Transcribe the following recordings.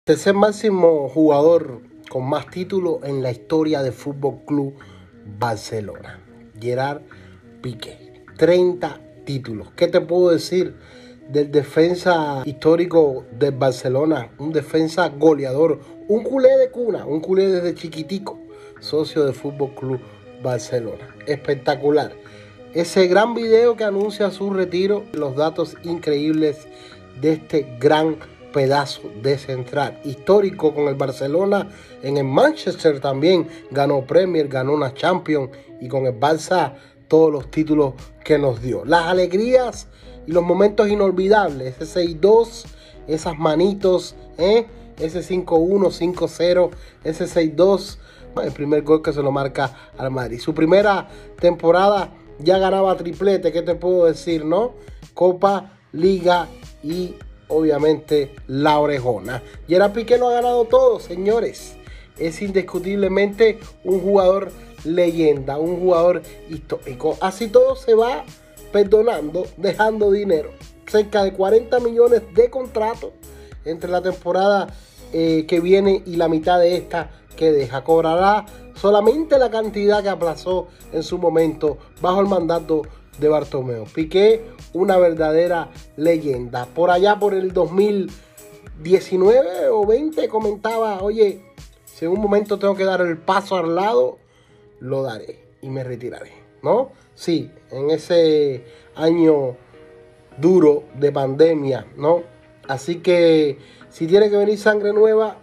Tercer máximo jugador con más títulos en la historia del Fútbol Club Barcelona, Gerard Piqué. 30 títulos. ¿Qué te puedo decir del defensa histórico del Barcelona? Un defensa goleador, un culé de cuna, un culé desde chiquitico, socio del Fútbol Club Barcelona. Espectacular. Ese gran video que anuncia su retiro, los datos increíbles de este gran pedazo de central histórico con el Barcelona. En el Manchester también ganó Premier, ganó una Champions, y con el Barça todos los títulos que nos dio. Las alegrías y los momentos inolvidables, ese 6-2, esas manitos, ese 5-1, 5-0, ese 6-2, el primer gol que se lo marca al Madrid. Su primera temporada ya ganaba triplete, ¿qué te puedo decir, no? Copa, Liga y obviamente la orejona. Gerard Piqué lo ha ganado todo, señores. Es indiscutiblemente un jugador leyenda, un jugador histórico. Así todo se va perdonando, dejando dinero. Cerca de 40 millones de contratos entre la temporada que viene y la mitad de esta que deja. Cobrará solamente la cantidad que aplazó en su momento bajo el mandato de Bartomeu. Piqué, una verdadera leyenda. Por allá por el 2019 o 20 comentaba, oye, si en un momento tengo que dar el paso al lado, lo daré y me retiraré, ¿no? Sí, en ese año duro de pandemia, ¿no? Así que si tiene que venir sangre nueva,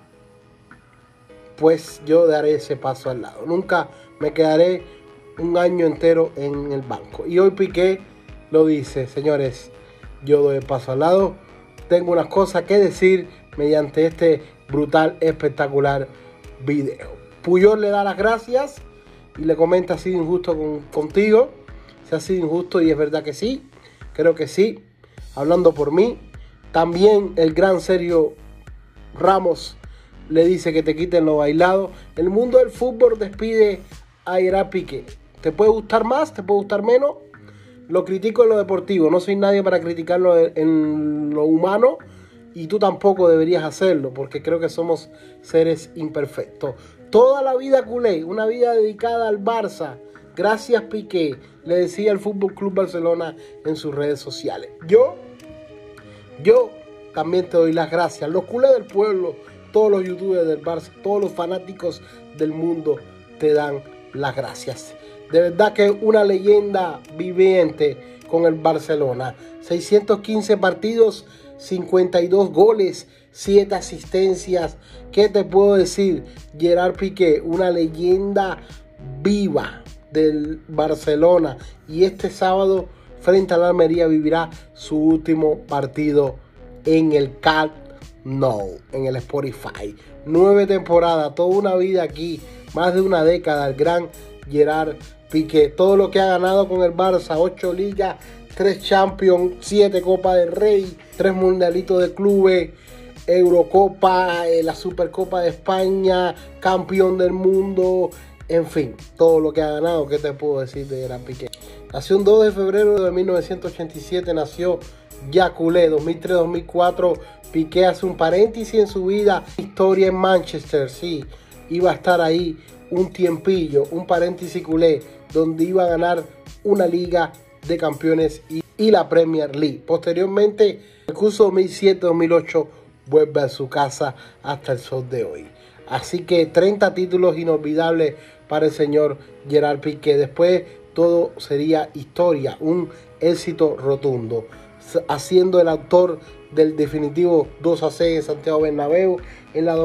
pues yo daré ese paso al lado. Nunca me quedaré un año entero en el banco. Y hoy Piqué lo dice, señores, yo doy el paso al lado. Tengo unas cosas que decir mediante este brutal, espectacular video. Puyol le da las gracias y le comenta: ha sido injusto contigo. Se ha sido injusto, y es verdad que sí. Creo que sí. Hablando por mí. También el gran Sergio Ramos le dice que te quiten lo bailado. El mundo del fútbol despide a Gerard Piqué. Te puede gustar más, te puede gustar menos. Lo critico en lo deportivo. No soy nadie para criticarlo en lo humano. Y tú tampoco deberías hacerlo, porque creo que somos seres imperfectos. Toda la vida culé, una vida dedicada al Barça. Gracias, Piqué, le decía el Fútbol Club Barcelona en sus redes sociales. Yo también te doy las gracias. Los culés del pueblo, todos los youtubers del Barça, todos los fanáticos del mundo te dan las gracias. De verdad que una leyenda viviente con el Barcelona. 615 partidos, 52 goles, 7 asistencias. ¿Qué te puedo decir? Gerard Piqué, una leyenda viva del Barcelona. Y este sábado frente a la Almería vivirá su último partido en el Camp Nou, en el Spotify. 9 temporadas, toda una vida aquí, más de una década, el gran Gerard Piqué. Todo lo que ha ganado con el Barça: 8 ligas, 3 Champions, 7 Copa del Rey, 3 Mundialitos de Clubes, Eurocopa, la Supercopa de España, campeón del mundo. En fin, todo lo que ha ganado. ¿Qué te puedo decir de Gerard Piqué? Nació un 2 de febrero de 1987, nació ya culé. 2003-2004, Piqué hace un paréntesis en su vida. Historia en Manchester, sí, iba a estar ahí un tiempillo, un paréntesis culé, donde iba a ganar una Liga de Campeones y la Premier League. Posteriormente, el curso 2007-2008 vuelve a su casa hasta el sol de hoy. Así que 30 títulos inolvidables para el señor Gerard Piqué. Después todo sería historia, un éxito rotundo, haciendo el autor del definitivo 2-6 en Santiago Bernabéu en la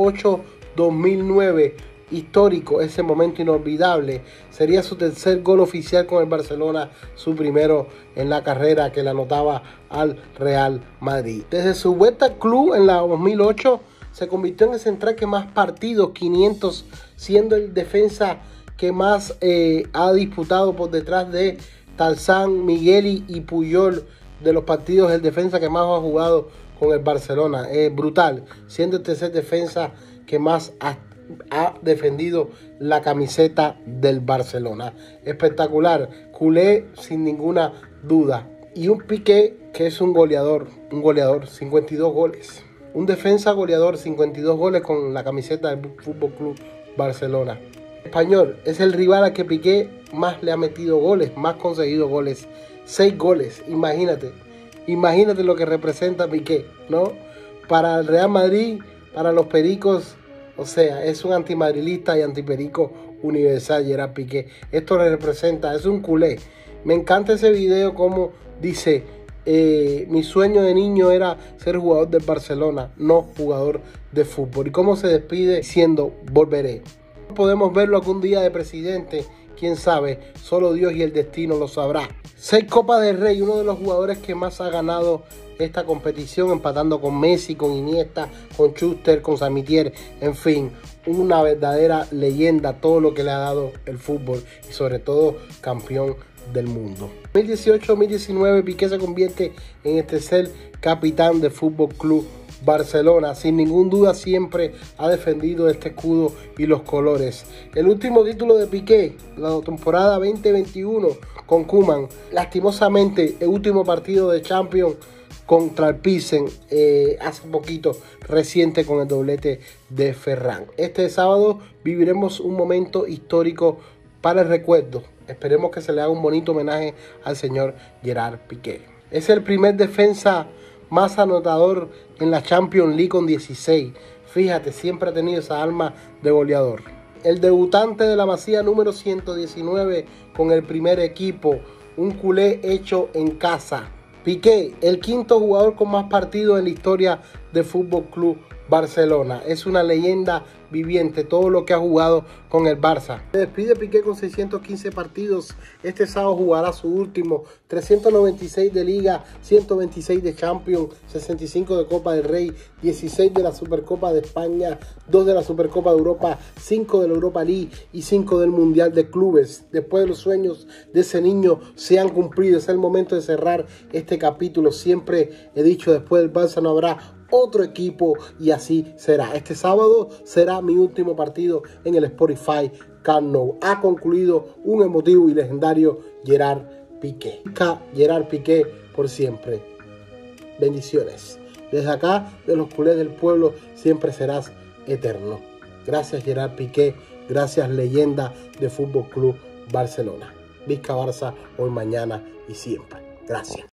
2008-2009. Histórico, ese momento inolvidable. Sería su tercer gol oficial con el Barcelona, su primero en la carrera, que le anotaba al Real Madrid. Desde su vuelta al club en la 2008 se convirtió en el central que más partidos, 500, siendo el defensa que más ha disputado por detrás de Tarzán, Migueli y Puyol. De los partidos, el defensa que más ha jugado con el Barcelona. Brutal, siendo el tercer defensa que más ha defendido la camiseta del Barcelona. Espectacular, culé sin ninguna duda. Y un Piqué que es un goleador, 52 goles. Un defensa goleador, 52 goles con la camiseta del Fútbol Club Barcelona. Español, es el rival al que Piqué más le ha metido goles, más conseguido goles. 6 goles, imagínate lo que representa Piqué, ¿no? Para el Real Madrid, para los pericos, o sea, es un antimadrilista y antiperico universal Gerard Piqué. Esto le representa, es un culé. Me encanta ese video como dice, mi sueño de niño era ser jugador del Barcelona, no jugador de fútbol. Y cómo se despide diciendo, volveré. Podemos verlo algún día de presidente, quién sabe, solo Dios y el destino lo sabrá. 6 Copas del Rey, uno de los jugadores que más ha ganado esta competición, empatando con Messi, con Iniesta, con Schuster, con Samitier, en fin, una verdadera leyenda, todo lo que le ha dado el fútbol y sobre todo campeón del mundo. 2018-2019 Piqué se convierte en el tercer capitán del Fútbol Club Barcelona. Sin ningún duda siempre ha defendido este escudo y los colores. El último título de Piqué, la temporada 2021 con Koeman, lastimosamente el último partido de Champions contra el Pilsen hace poquito, reciente, con el doblete de Ferran. Este sábado viviremos un momento histórico para el recuerdo. Esperemos que se le haga un bonito homenaje al señor Gerard Piqué. Es el primer defensa más anotador en la Champions League con 16. Fíjate, siempre ha tenido esa alma de goleador. El debutante de la Masía número 119 con el primer equipo, un culé hecho en casa. Piqué, el quinto jugador con más partidos en la historia del Fútbol Club Barcelona. Es una leyenda viviente, todo lo que ha jugado con el Barça. Se despide Piqué con 615 partidos. Este sábado jugará su último. 396 de Liga, 126 de Champions, 65 de Copa del Rey, 16 de la Supercopa de España, 2 de la Supercopa de Europa, 5 de la Europa League y 5 del Mundial de Clubes. Después de los sueños de ese niño se han cumplido. Es el momento de cerrar este capítulo. Siempre he dicho, después del Barça no habrá otro equipo y así será. Este sábado será mi último partido en el Spotify Camp Nou. Ha concluido un emotivo y legendario Gerard Piqué. Gerard Piqué por siempre. Bendiciones. Desde acá, de los culés del pueblo, siempre serás eterno. Gracias Gerard Piqué. Gracias leyenda de Fútbol Club Barcelona. Vizca Barça hoy, mañana y siempre. Gracias.